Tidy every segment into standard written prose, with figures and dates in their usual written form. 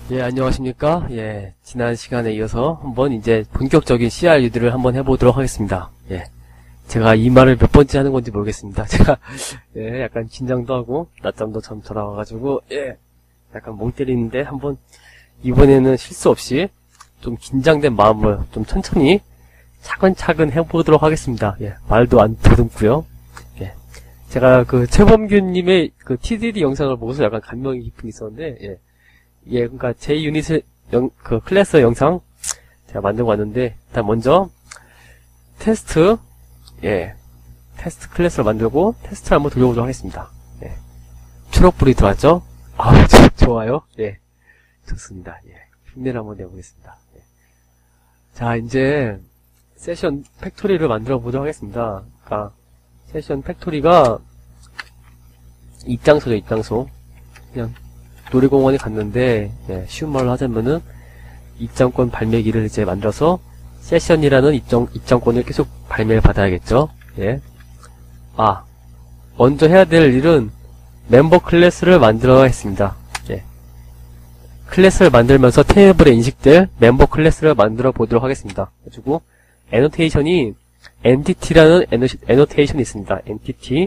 예, 안녕하십니까? 예, 지난 시간에 이어서 한번 이제 본격적인 CRUD를 한번 해보도록 하겠습니다. 예, 제가 이 말을 몇 번째 하는 건지 모르겠습니다. 제가, 예, 약간 긴장도 하고, 낮잠도 참 돌아와가지고, 예, 약간 멍 때리는데 한번, 이번에는 실수 없이 좀 긴장된 마음을 좀 천천히 차근차근 해보도록 하겠습니다. 예, 말도 안 더듬고요. 예, 제가 그 최범균님의 그 TDD 영상을 보고서 약간 감명이 깊은 게 있었는데, 예, 예, 그러니까 제 유닛을 그 클래스 영상 제가 만들고 왔는데, 일단 먼저 테스트 클래스를 만들고 테스트를 한번 돌려보도록 하겠습니다. 예, 초록불이 들어왔죠? 아, 좋아요. 예, 좋습니다. 예, 흉내를 한번 내보겠습니다. 예. 자, 이제 세션 팩토리를 만들어 보도록 하겠습니다. 그러니까 세션 팩토리가 입장소죠, 입장소. 그냥 놀이공원에 갔는데, 예, 쉬운 말로 하자면은 입장권 발매기를 이제 만들어서 세션이라는 입장권을 계속 발매를 받아야겠죠. 예. 아, 먼저 해야 될 일은 멤버 클래스를 만들어야 했습니다. 예. 클래스를 만들면서 테이블에 인식될 멤버 클래스를 만들어 보도록 하겠습니다. 그리고 애노테이션이 entity라는 애노테이션이 있습니다. entity.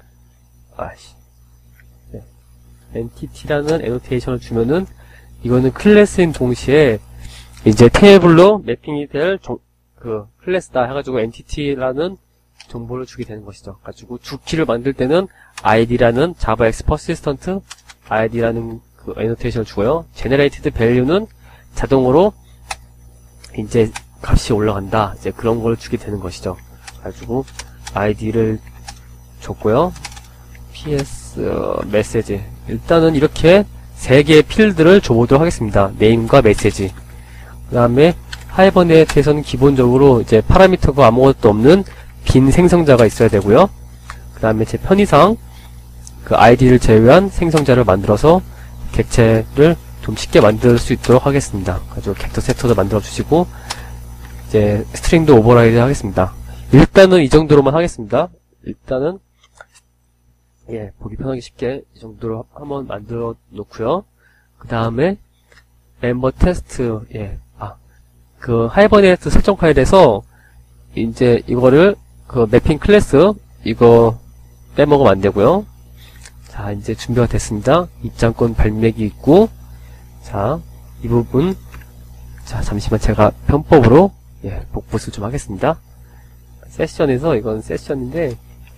entity라는 애노테이션을 주면은 이거는 클래스인 동시에 이제 테이블로 매핑이 될 그 클래스다 해가지고 entity라는 정보를 주게 되는 것이죠. 가지고 주키를 만들 때는 id라는 javax persistent id라는 그 애노테이션을 주고요. generated value는 자동으로 이제 값이 올라간다. 이제 그런 걸 주게 되는 것이죠. 가지고 id를 줬고요. ps 메시지. 일단은 이렇게 세 개의 필드를 줘보도록 하겠습니다. 네임과 메시지. 그 다음에 하이버넷에서는 기본적으로 이제 파라미터가 아무것도 없는 빈 생성자가 있어야 되고요. 그 다음에 제 편의상 그 id를 제외한 생성자를 만들어서 객체를 좀 쉽게 만들 수 있도록 하겠습니다. 가지고 객터 세터도 만들어 주시고 이제 스트링도 오버라이드 하겠습니다. 일단은 이 정도로만 하겠습니다. 일단은 예, 보기 편하게 쉽게 이 정도로 한번 만들어 놓고요. 그 다음에 멤버 테스트, 예, 그 하이버넷 설정 파일에서 이제 이거를 그 매핑 클래스 이거 빼먹으면 안 되고요. 자, 이제 준비가 됐습니다. 입장권 발매기 있고, 자, 이 부분, 자, 잠시만 제가 편법으로 예, 복붙을 좀 하겠습니다. 세션에서 이건 세션인데.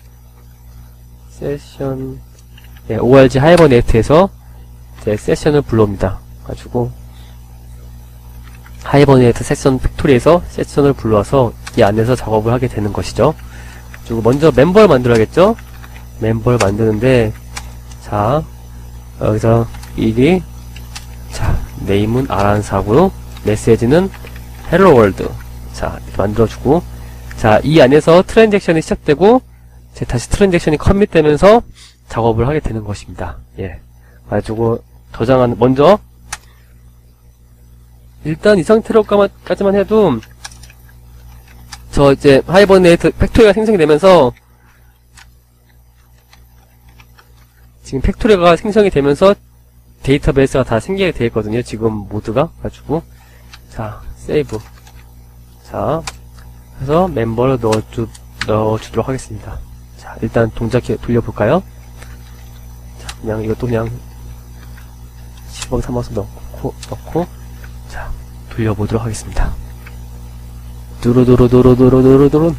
세션, 예, org 하이버넷에서 이제 세션을 불러옵니다. 가지고 하이버넷 세션 팩토리에서 세션을 불러와서 이 안에서 작업을 하게 되는 것이죠. 그리고 먼저 멤버를 만들어야겠죠. 멤버를 만드는데, 자, 여기서 일이, 자, 네임은 아란사고요. 메시지는 헬로 월드. 자, 이렇게 만들어주고, 자, 이 안에서 트랜잭션이 시작되고 다시 트랜잭션이 커밋되면서 작업을 하게 되는 것입니다. 예. 가지고 저장하는 먼저 일단 이 상태로까지만 해도 저 이제 하이버넷 팩토리가 생성이 되면서 지금 팩토리가 생성이 되면서 데이터베이스가 다 생기게 되어 있거든요. 지금 모드가 가지고 자 세이브 자 그래서 멤버를 넣어주도록 하겠습니다. 자, 일단 동작 돌려볼까요? 자, 그냥 이것도 그냥 시범 삼아서 넣고, 자, 돌려보도록 하겠습니다. 두루두루두루두루두루두루.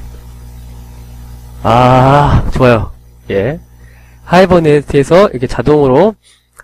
아, 좋아요. 예. 하이버넷에서 이렇게 자동으로,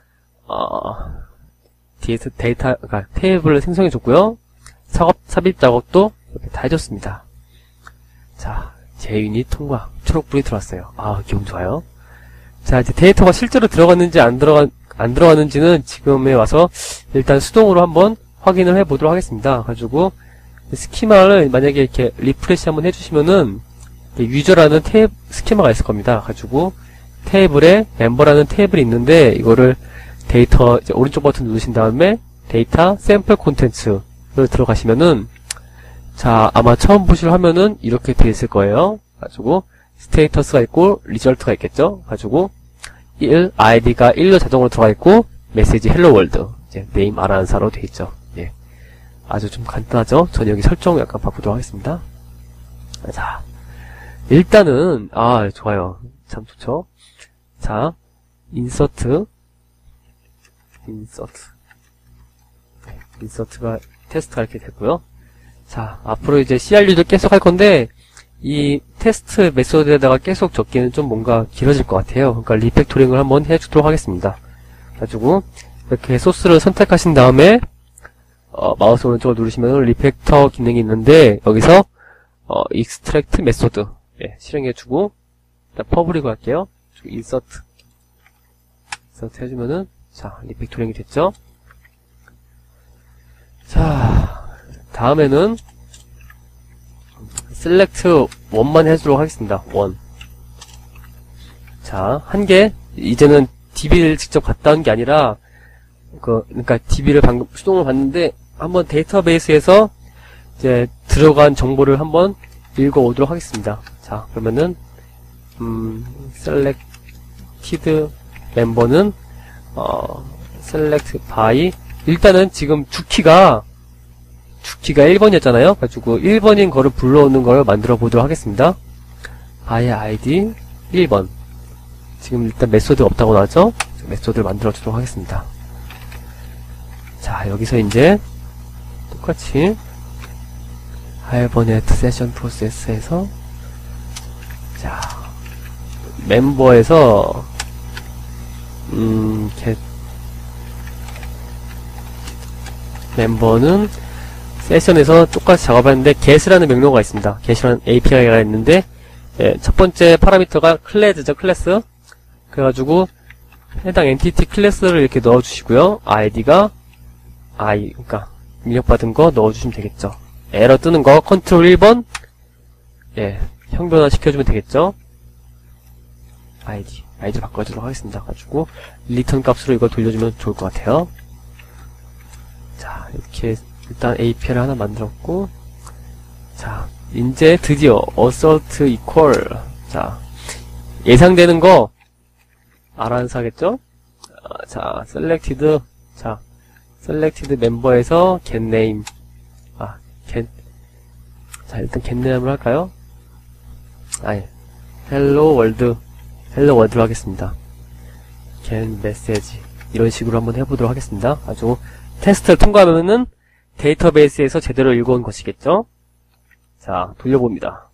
뒤에서 그러니까 테이블을 생성해줬고요. 삽입 작업도 이렇게 다 해줬습니다. 자, 제 유닛 통과. 초록불이 들어왔어요. 아, 기분 좋아요. 자, 이제 데이터가 실제로 들어갔는지 안 들어갔는지는 지금에 와서 일단 수동으로 한번 확인을 해보도록 하겠습니다. 가지고 스키마를 만약에 이렇게 리프레시 한번 해주시면은 유저라는 스키마가 있을 겁니다. 가지고 테이블에 멤버라는 테이블이 있는데 이거를 데이터 이제 오른쪽 버튼 누르신 다음에 데이터 샘플 콘텐츠를 들어가시면은 자, 아마 처음 보실 화면은 이렇게 되어 있을 거예요. 가지고 스테이터스가 있고 리절트가 있겠죠. 가지고 1 id가 1로 자동으로 들어가 있고 메시지 헬로 월드. 이제 name 아란사로 돼 있죠. 예. 아주 좀 간단하죠? 저는 여기 설정 약간 바꾸도록 하겠습니다. 자, 일단은, 좋아요. 참 좋죠? 자, 인서트가 테스트가 이렇게 됐고요. 자, 앞으로 이제 CRU도 계속 할 건데, 이 테스트 메소드에다가 계속 적기는 좀 뭔가 길어질 것 같아요. 그러니까 리팩토링을 한번 해주도록 하겠습니다. 가지고, 이렇게 소스를 선택하신 다음에, 마우스 오른쪽을 누르시면 리팩터 기능이 있는데, 여기서, extract 메소드, 예, 실행해주고, 일단 퍼블릭을 할게요. 인서트 해주면은, 자, 리팩토링이 됐죠? 자, 다음에는, select 1만 해주도록 하겠습니다. 1. 자, 한 개, 이제는 DB를 직접 갔다 온 게 아니라, 그러니까 DB를 방금 수동으로 봤는데, 한번 데이터베이스에서, 이제, 들어간 정보를 한번 읽어오도록 하겠습니다. 자, 그러면은, selected 멤버는, select by, 일단은 지금 주키가 1번이었잖아요. 그래가지고 1번인 거를 불러오는 걸 만들어 보도록 하겠습니다. by id 1번. 지금 일단 메소드 없다고 나왔죠? 메소드를 만들어 주도록 하겠습니다. 자, 여기서 이제 똑같이 hibernate session process에서 자, 멤버에서 get 멤버는 세션에서 똑같이 작업하는데 get이라는 명령어가 있습니다. get이라는 API가 있는데 예, 첫 번째 파라미터가 클래스죠. 클래스. 그래가지고 해당 엔티티 클래스를 이렇게 넣어주시고요. id가 그러니까 입력받은 거 넣어주시면 되겠죠. 에러 뜨는 거 컨트롤 1번 예, 형변화 시켜주면 되겠죠. id를 바꿔주도록 하겠습니다. 가지고 리턴 값으로 이걸 돌려주면 좋을 것 같아요. 자, 이렇게 일단 API를 하나 만들었고, 자, 이제 드디어 assert equal, 자, 예상되는 거 아란사겠죠? 자, selected 멤버에서 get name, 자, 일단 get name을 할까요? hello world로 하겠습니다. get message 이런 식으로 한번 해보도록 하겠습니다. 아주 테스트를 통과하면은 데이터베이스에서 제대로 읽어온 것이겠죠? 자, 돌려봅니다.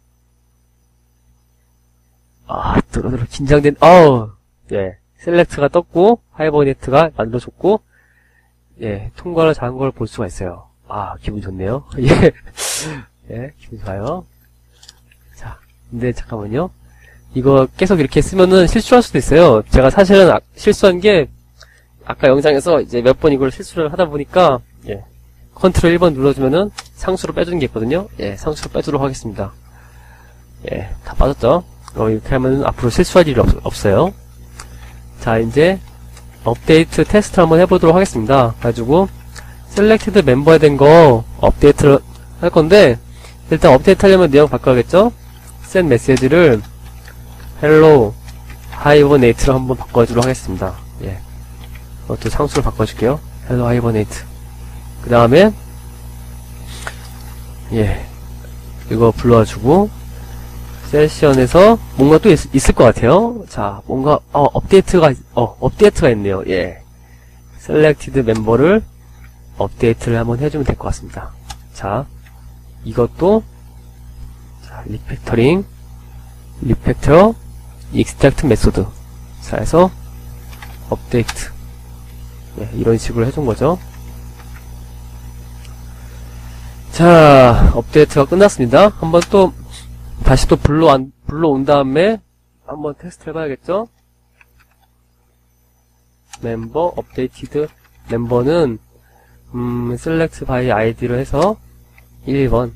긴장된, 예, 셀렉트가 떴고, 하이버네트가 만들어졌고, 예, 통과를 잘한 걸 볼 수가 있어요. 기분 좋네요. 예, 예, 기분 좋아요. 자, 근데 잠깐만요. 이거 계속 이렇게 쓰면은 실수할 수도 있어요. 제가 사실은 실수한 게, 아까 영상에서 이제 몇 번 이걸 실수를 하다 보니까, 예, 컨트롤 1번 눌러주면은 상수로 빼주는 게 있거든요. 예, 상수로 빼주도록 하겠습니다. 예, 다 빠졌죠? 이렇게 하면은 앞으로 실수할 일이 없어요. 자, 이제, 업데이트 테스트 한번 해보도록 하겠습니다. 가지고, 셀렉티드 멤버에 된 거 업데이트를 할 건데, 일단 업데이트 하려면 내용 바꿔야겠죠? send 메시지를 hello hibernate로 한번 바꿔주도록 하겠습니다. 예. 이것도 상수로 바꿔줄게요. hello hibernate. 그 다음에 예, 이거 불러주고 세션에서 뭔가 또 있을 것 같아요. 자, 뭔가 업데이트가 있네요. 예, selected 멤버를 업데이트를 한번 해주면 될 것 같습니다. 자, 이것도 자, 리팩터 extract 메소드 자, 해서 업데이트 예, 이런 식으로 해준 거죠. 자, 업데이트가 끝났습니다. 한번 또 다시 또 불러온 다음에 한번 테스트 해봐야겠죠? 멤버 업데이티드 멤버는 select by id로 해서 1번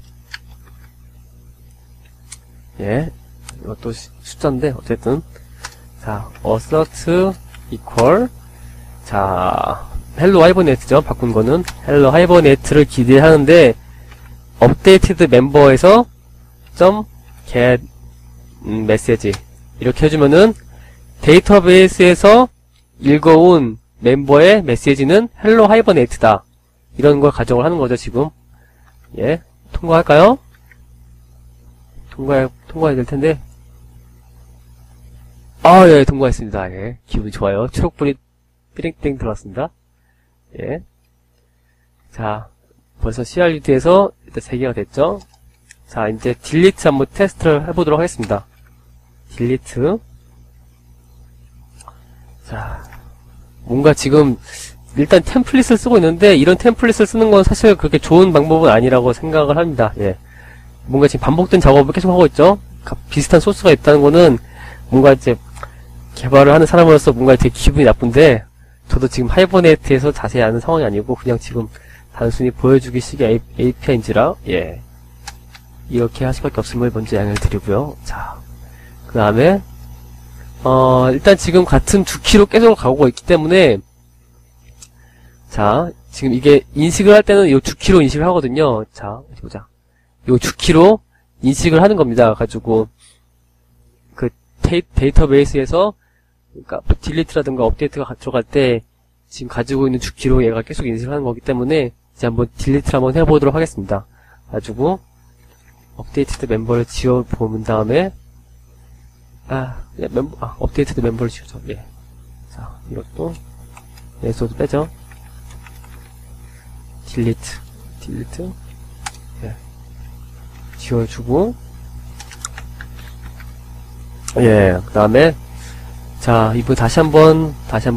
예, 이것도 숫자인데 어쨌든 자, assert equal 자, hello hibernate죠. 바꾼 거는 hello hibernate를 기대하는데 updated 멤버에서 get message 이렇게 해주면은 데이터베이스에서 읽어온 멤버의 메시지는 헬로 하이버네이트다. 이런 걸 가정을 하는 거죠, 지금. 예. 통과할까요? 통과해야 될 텐데. 아, 예, 통과했습니다. 예. 기분 좋아요. 초록불이 삐링삐링 들어왔습니다. 예. 자, 벌써 CRUD에서 일단 3개가 됐죠? 자, 이제 딜리트 한번 테스트를 해보도록 하겠습니다. 딜리트. 자, 뭔가 지금, 일단 템플릿을 쓰고 있는데, 이런 템플릿을 쓰는 건 사실 그렇게 좋은 방법은 아니라고 생각을 합니다. 예. 뭔가 지금 반복된 작업을 계속 하고 있죠? 비슷한 소스가 있다는 거는, 뭔가 이제, 개발을 하는 사람으로서 뭔가 되게 기분이 나쁜데, 저도 지금 하이버네이트에서 자세히 아는 상황이 아니고, 그냥 지금 단순히 보여주기 식의 API인지라, 예. 이렇게 할 수밖에 없음을 먼저 양해를 드리고요. 자, 그 다음에, 일단 지금 같은 2키로 계속 가고 있기 때문에, 자, 지금 이게 인식을 할 때는 이 2키로 인식을 하거든요. 자, 어디 보자. 이 2키로 인식을 하는 겁니다. 가지고, 그 데이터베이스에서, 그러니까 딜리트라든가 업데이트가 들어갈 때, 지금 가지고 있는 2키로 얘가 계속 인식을 하는 거기 때문에, 이제 한번 딜리트를 한번 해보도록 하겠습니다. 가지고, 업데이트드 멤버를 지워본 다음에, 업데이트드 멤버를 지우죠. 예. 자, 이것도, 예소도 빼죠. 딜리트. 예. 지워주고, 예, 그 다음에, 자, 이번 다시 한번,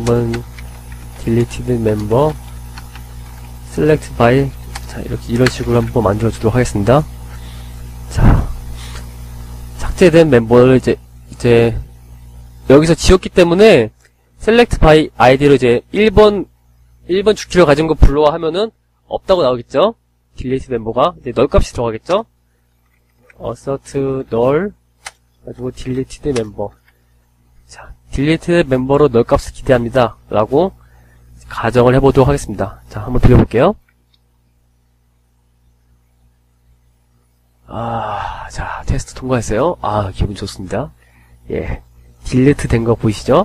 딜리티드 멤버, select by, 자, 이런 식으로 한번 만들어주도록 하겠습니다. 자, 삭제된 멤버를 이제, 여기서 지웠기 때문에, select by id로 이제 1번 주키를 가진 거 불러와 하면은, 없다고 나오겠죠? 딜리트 멤버가. 이제 널 값이 들어가겠죠? assert null, 가지고 deleted 멤버. 자, 딜리트 멤버로 널 값을 기대합니다. 라고, 가정을 해보도록 하겠습니다. 자, 한번 들려볼게요. 자, 테스트 통과했어요. 기분 좋습니다. 예. 딜리트 된 거 보이시죠?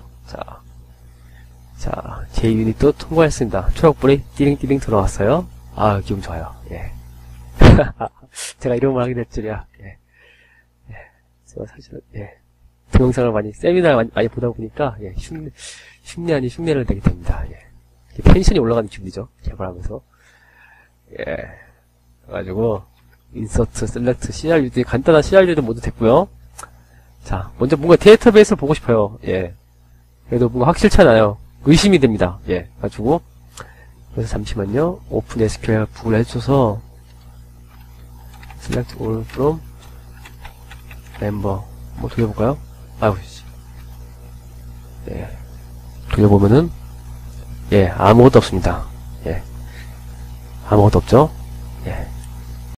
자, 제 유닛도 통과했습니다. 초록불이 띠링띠링 들어왔어요. 기분 좋아요. 예. 제가 이런 말 하게 될 줄이야. 예. 제가 사실, 동영상을 세미나를 많이 보다 보니까, 흉내 아닌 흉내를 내게 됩니다. 예. 텐션이 올라가는 기분이죠. 개발하면서. 예. 그래가지고, 인서트, 셀렉트, CRUD, 간단한 CRUD 모두 됐고요. 자, 먼저 뭔가 데이터베이스를 보고 싶어요. 예. 그래도 뭔가 확실찮아요. 의심이 됩니다. 예. 가지고, 그래서 잠시만요. 오픈 SQL 부를 해줘서, select all from member. 뭐 돌려볼까요? 예. 돌려보면은, 예, 아무것도 없습니다. 예. 아무것도 없죠? 예.